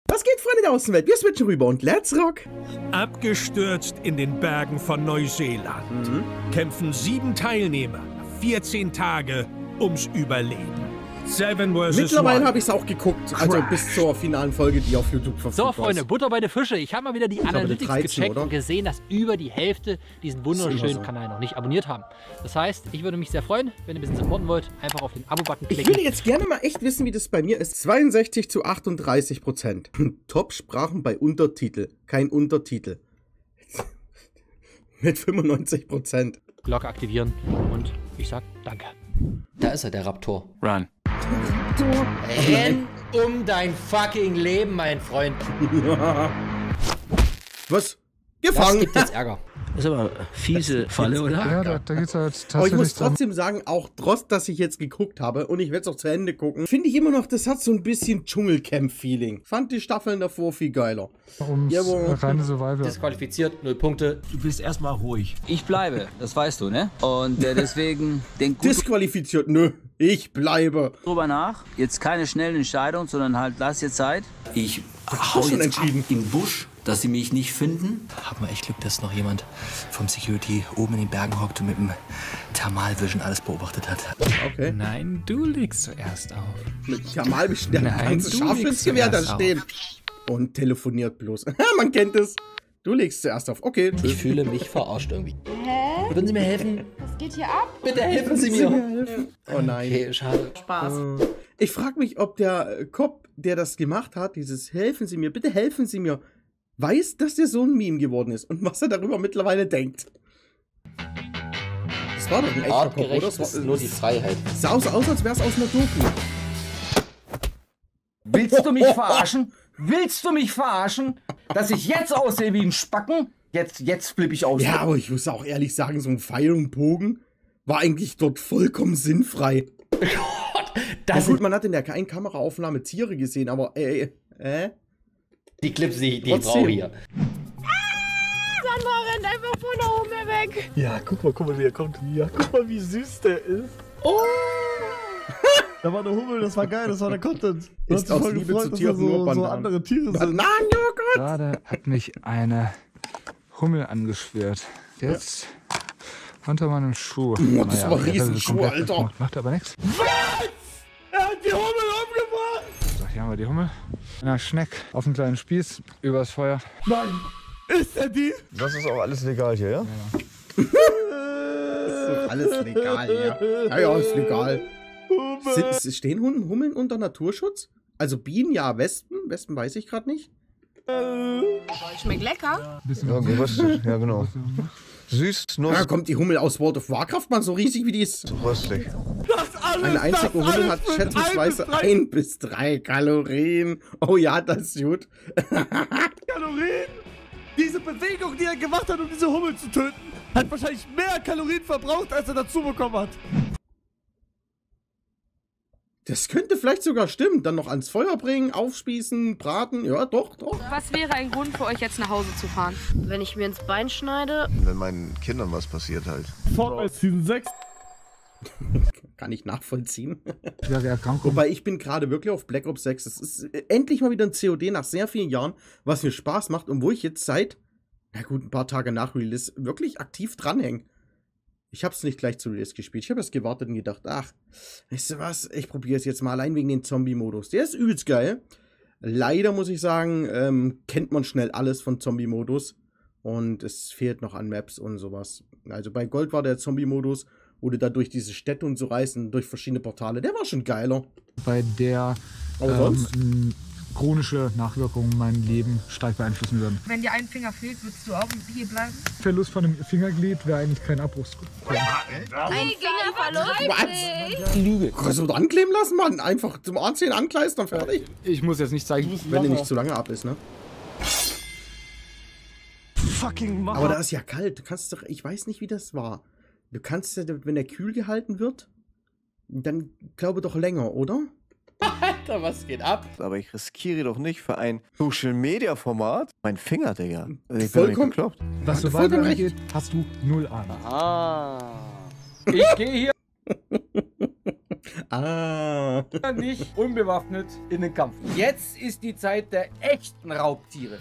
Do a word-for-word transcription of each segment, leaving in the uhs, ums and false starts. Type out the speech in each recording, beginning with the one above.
Was geht, Freunde der Außenwelt? Wir switchen rüber und let's rock! Abgestürzt in den Bergen von Neuseeland. Mhm. Kämpfen sieben Teilnehmer, vierzehn Tage ums Überleben. Seven versus Mittlerweile habe ich es auch geguckt, Crash. Also bis zur finalen Folge, die auf YouTube verfügbar ist. So, Freunde, Butter bei den Fische. Ich habe mal wieder die Analytics dreizehn, gecheckt oder? Und gesehen, dass über die Hälfte diesen wunderschönen so. Kanal noch nicht abonniert haben. Das heißt, ich würde mich sehr freuen, wenn ihr ein bisschen supporten wollt, einfach auf den Abo-Button klicken. Ich würde jetzt gerne mal echt wissen, wie das bei mir ist. zweiundsechzig zu achtunddreißig Prozent. Top-Sprachen bei Untertitel. Kein Untertitel. Mit fünfundneunzig Prozent. Glocke aktivieren und ich sag danke. Da ist er, der Raptor. Run. Renn um dein fucking Leben, mein Freund. Was? Gefangen. Das gibt jetzt Ärger. Das ist aber fiese Falle, oder? Ja, da, da geht's halt tatsächlich. Aber ich muss trotzdem sagen, auch trotz, dass ich jetzt geguckt habe und ich werde es auch zu Ende gucken, finde ich immer noch, das hat so ein bisschen Dschungelcamp-Feeling. Fand die Staffeln davor viel geiler. Ums ja, reine Survival. Disqualifiziert, null Punkte. Du bist erstmal ruhig. Ich bleibe, das weißt du, ne? Und äh, deswegen denk gut. Disqualifiziert, nö. Ich bleibe. Drüber nach. Jetzt keine schnellen Entscheidungen, sondern halt lass dir Zeit. Ich hau jetzt entschieden in den Busch, dass sie mich nicht finden. Haben wir echt Glück, dass noch jemand vom Security oben in den Bergen hockt und mit dem Thermalvision alles beobachtet hat. Okay. Nein, du legst zuerst auf. Mit Thermalvision, der ganze Scharfschützgewehr da stehen. Und telefoniert bloß. Man kennt es. Du legst zuerst auf. Okay, tschüss. Ich fühle mich verarscht irgendwie. Hä? Würden Sie mir helfen? Was geht hier ab? Bitte helfen Sie mir. mir oh nein. Okay, schade. Spaß. Ich frage mich, ob der Cop, der das gemacht hat, dieses helfen Sie mir, bitte helfen Sie mir, weiß, dass der so ein Meme geworden ist und was er darüber mittlerweile denkt. Das war doch ein echter Cop, oder? Das war, ist nur die Freiheit. Sah aus, aus als wäre es aus einer Doku. Willst du mich verarschen? Willst du mich verarschen? Dass ich jetzt aussehe wie ein Spacken? Jetzt, jetzt flippe ich aus. Ja, aber ich muss auch ehrlich sagen, so ein Pfeil und Bogen war eigentlich dort vollkommen sinnfrei. Gott, das ja, gut, man hat in der keinen Kameraaufnahme Tiere gesehen, aber äh, äh? Die Clips, die, die ich brauche hier. Ah, Sandra rennt einfach von da oben weg. Ja, guck mal, guck mal, wie er kommt. Ja, guck mal, wie süß der ist. Oh! Da war eine Hummel, das war geil, das war der Content. Du ist aus Liebe gefreut, zu Tieren so, nur so andere Tiere sind. Nein, oh Gott! Gerade hat mich eine Hummel angeschwört. Jetzt unter meinem Schuh. Oh, das naja, war Riesenschuh, Alter. Macht, macht aber nichts. Was? Er hat die Hummel umgebracht! So, hier haben wir die Hummel. Na, Schneck auf einen kleinen Spieß, übers Feuer. Nein! Ist er die? Das ist auch alles legal hier, ja? Ja. Das ist doch alles legal, ja. Ja, ja, ist legal. Sind, stehen Hummeln unter Naturschutz? Also Bienen, ja, Wespen. Wespen weiß ich gerade nicht. Schmeckt lecker. Ja, geröstet, ja genau. Süß, nuss. Da kommt die Hummel aus World of Warcraft mal so riesig wie die ist. Röstlich. Das alles, Eine einzige das Hummel hat alles schätzungsweise ein bis drei Kalorien. Oh ja, das ist gut. Kalorien? Diese Bewegung, die er gemacht hat, um diese Hummel zu töten, hat wahrscheinlich mehr Kalorien verbraucht, als er dazu bekommen hat. Das könnte vielleicht sogar stimmen. Dann noch ans Feuer bringen, aufspießen, braten. Ja, doch, doch. Was wäre ein Grund für euch jetzt nach Hause zu fahren? Wenn ich mir ins Bein schneide. Wenn meinen Kindern was passiert halt. Fortnite Season sechs. Kann ich nachvollziehen. Schwere Erkrankung. Wobei ich bin gerade wirklich auf Black Ops sechs. Es ist endlich mal wieder ein C O D nach sehr vielen Jahren, was mir Spaß macht und wo ich jetzt seit, na gut, ein paar Tage nach Release wirklich aktiv dranhänge. Ich habe es nicht gleich zu Release gespielt. Ich habe es gewartet und gedacht, ach, weißt du was, ich probiere es jetzt mal allein wegen den Zombie-Modus. Der ist übelst geil. Leider muss ich sagen, ähm, kennt man schnell alles von Zombie-Modus und es fehlt noch an Maps und sowas. Also bei Gold war der Zombie-Modus, wo du da durch diese Städte und so reisen, durch verschiedene Portale, der war schon geiler. Bei der ähm, chronische Nachwirkungen mein Leben stark beeinflussen würden. Wenn dir ein Finger fehlt, würdest du auch hier bleiben? Verlust von einem Fingerglied wäre eigentlich kein Abbruchsgrund. Ein Fingerverlust? Was? Lüge. Kannst du da ankleben lassen, Mann? Einfach zum Anziehen ankleistern, fertig. Ich muss jetzt nicht zeigen, wenn der nicht zu lange ab ist, ne? Fucking Macher. Aber da ist ja kalt. Du kannst doch, ich weiß nicht, wie das war. Du kannst ja, wenn der kühl gehalten wird, dann glaube doch länger, oder? Alter, was geht ab? Aber ich riskiere doch nicht für ein Social-Media-Format mein Finger, Digga. Also ich Vollkommen. bin nicht bekloppt. Was so weiter angeht, hast du null Ahnung. Ah. Ich gehe hier. Ah. Nicht unbewaffnet in den Kampf. Jetzt ist die Zeit der echten Raubtiere.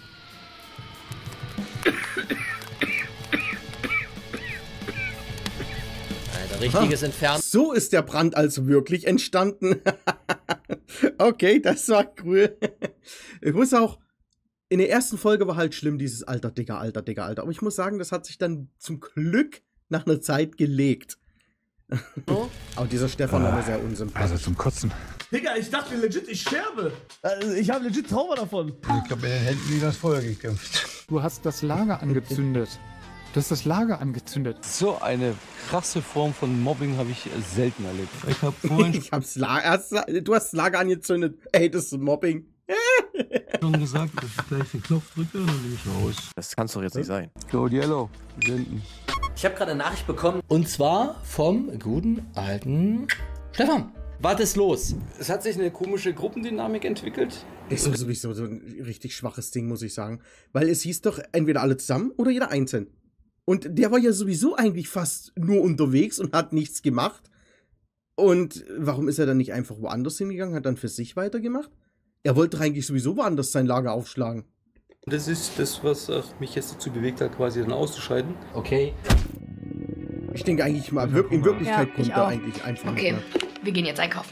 Alter, richtiges Entfernen. So ist der Brand also wirklich entstanden. Okay, das war cool. Ich muss auch... In der ersten Folge war halt schlimm, dieses Alter, Digga, Alter, Digga, Alter. Aber ich muss sagen, das hat sich dann zum Glück nach einer Zeit gelegt. Oh. Aber dieser Stefan war mir sehr unsympathisch. Also zum Kotzen. Digga, ich dachte legit, ich sterbe. Also ich habe legit Trauma davon. Ich habe mit den Händen wie das Feuer gekämpft. Du hast das Lager angezündet. Du hast das Lager angezündet. So eine krasse Form von Mobbing habe ich selten erlebt. Ich hab vorhin ich hab's Lager, du hast das Lager angezündet. Ey, das ist Mobbing. schon gesagt, dass ich gleich den Knopf drücke und dann bin ich raus. Das kann's doch jetzt nicht sein. Code Yellow, senden. Ich habe gerade eine Nachricht bekommen und zwar vom guten alten Stefan. Was ist los? Es hat sich eine komische Gruppendynamik entwickelt. Ist sowieso so ein richtig schwaches Ding, muss ich sagen. Weil es hieß doch entweder alle zusammen oder jeder einzeln. Und der war ja sowieso eigentlich fast nur unterwegs und hat nichts gemacht. Und warum ist er dann nicht einfach woanders hingegangen, hat dann für sich weitergemacht? Er wollte doch eigentlich sowieso woanders sein Lager aufschlagen. Das ist das, was mich jetzt dazu bewegt hat, quasi dann auszuscheiden. Okay. Ich denke eigentlich mal, in Wirklichkeit ja, kommt er eigentlich einfach Okay, nicht mehr. Wir gehen jetzt einkaufen.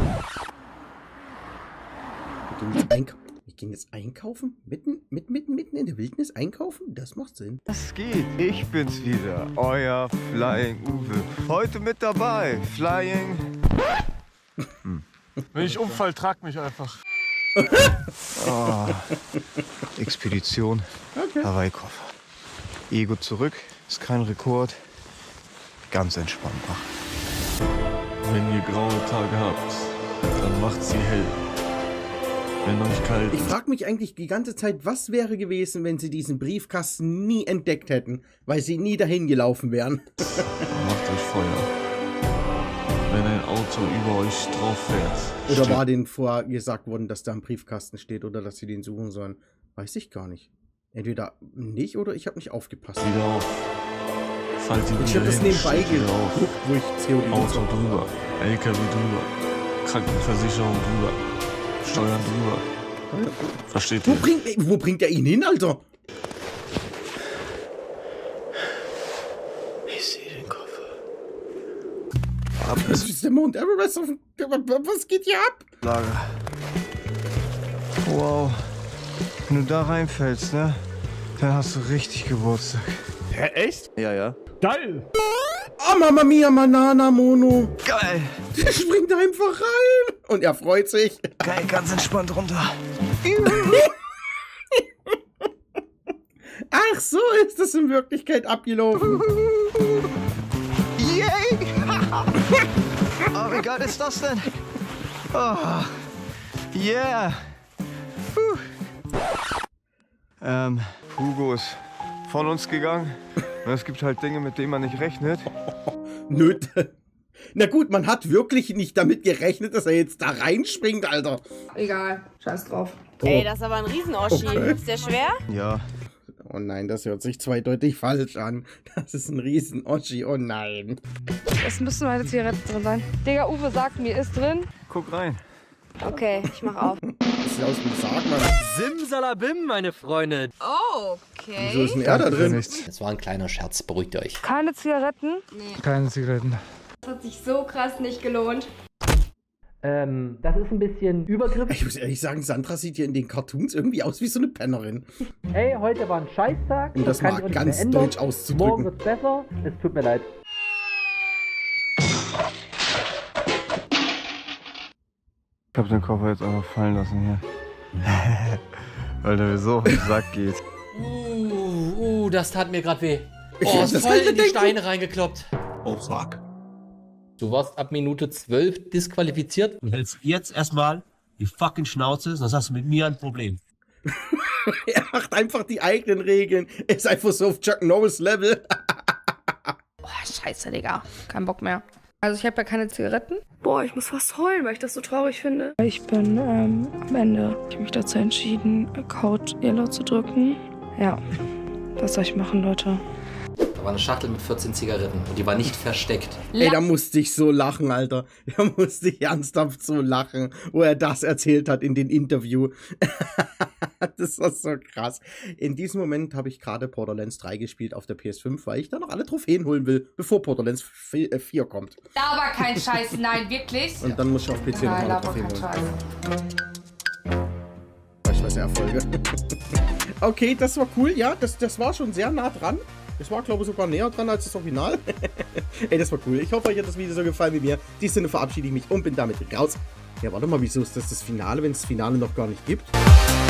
Wir gehen jetzt einkaufen? Wir gehen jetzt einkaufen? Mitten, mitten, mitten, mitten in der Wildnis einkaufen? Das macht Sinn. Was geht? Ich bin's wieder, euer Flying Uwe. Heute mit dabei, Flying... Hm. Wenn ich umfall, trag mich einfach. Oh. Expedition, okay. Hawaii-Koffer. Ego zurück, ist kein Rekord. Ganz entspannt machen. Wenn ihr graue Tage habt, dann macht sie hell. Wenn euch kalt Ich frage mich eigentlich die ganze Zeit, was wäre gewesen, wenn sie diesen Briefkasten nie entdeckt hätten, weil sie nie dahin gelaufen wären. Macht euch Feuer. Wenn ein Auto über euch drauf fährt. Oder war denen vorher gesagt worden, dass da ein Briefkasten steht oder dass sie den suchen sollen? Weiß ich gar nicht. Entweder nicht oder ich habe nicht aufgepasst. Wieder auf. Falls ihr ich habe das nebenbei geguckt, wo ich C O D Auto drüber, L K W drüber, Krankenversicherung drüber, Steuern drüber. Versteht wo ihr? Bringt, wo bringt er ihn hin, Alter? Ich sehe den Koffer. Was ist der Mount Everest? Auf, was geht hier ab? Lager. Wow. Wenn du da reinfällst, ne? Dann hast du richtig Geburtstag. Hä, echt? Ja, ja. Geil! Oh, Mama Mia, Banana, Mono. Geil. Der springt einfach rein. Und er freut sich. Geil, ganz entspannt runter. Ach, so ist das in Wirklichkeit abgelaufen. Yay! Oh, wie geil ist das denn? Oh. Yeah. Puh. Ähm, Hugo ist von uns gegangen. Und es gibt halt Dinge, mit denen man nicht rechnet. Nö. Na gut, man hat wirklich nicht damit gerechnet, dass er jetzt da reinspringt, Alter. Egal, scheiß drauf. Oh. Ey, das ist aber ein Riesen-Oschi. Okay. Ist der schwer? Ja. Oh nein, das hört sich zweideutig falsch an. Das ist ein Riesen-Oschi, oh nein. Es müssen meine Zigaretten drin sein. Digga, Uwe sagt mir, ist drin. Guck rein. Okay, ich mach auf. Das sieht aus wie ein Sarg, Mann. Simsalabim, meine Freunde. Oh, okay. Wieso ist denn er da drin? Das war ein kleiner Scherz, beruhigt euch. Keine Zigaretten? Nee. Keine Zigaretten. Das hat sich so krass nicht gelohnt. Ähm, das ist ein bisschen übergriffig. Ich muss ehrlich sagen, Sandra sieht hier in den Cartoons irgendwie aus wie so eine Pennerin. Hey, heute war ein Scheißtag. Um das kann mal ich auch ganz nicht mehr ändern. deutsch auszudrücken. Morgen wird's besser. Es tut mir leid. Ich hab den Koffer jetzt einfach fallen lassen hier. Weil der mir so auf den Sack geht. Uh, uh, das tat mir gerade weh. Ich Oh, hab ist das voll nicht in die gedacht. Steine reingekloppt. Oh, fuck. Du warst ab Minute zwölf disqualifiziert. Du hältst jetzt erstmal die fucking Schnauze, sonst hast du mit mir ein Problem. Er macht einfach die eigenen Regeln. Er ist einfach so auf Chuck Norris Level. Boah, scheiße, Digga. Kein Bock mehr. Also ich habe ja keine Zigaretten. Boah, ich muss fast heulen, weil ich das so traurig finde. Ich bin ähm, am Ende. Ich habe mich dazu entschieden, Code Yellow zu drücken. Ja, was soll ich machen, Leute? Da war eine Schachtel mit vierzehn Zigaretten und die war nicht versteckt. Ey, da musste ich so lachen, Alter. Da musste ich ernsthaft so lachen, wo er das erzählt hat in dem Interview. Das war so krass. In diesem Moment habe ich gerade Borderlands drei gespielt auf der P S fünf, weil ich da noch alle Trophäen holen will, bevor Borderlands vier kommt. Aber kein Scheiß, nein, wirklich? Und dann muss ich auf P C Nein, noch aber Trophäen kein holen. Scheiß. Ich weiß, Erfolge. Okay, das war cool, ja, das, das war schon sehr nah dran. Das war, glaube ich, sogar näher dran als das Original. Ey, das war cool. Ich hoffe, euch hat das Video so gefallen wie mir. In diesem Sinne verabschiede ich mich und bin damit raus. Ja, warte mal, wieso ist das das Finale, wenn es das Finale noch gar nicht gibt?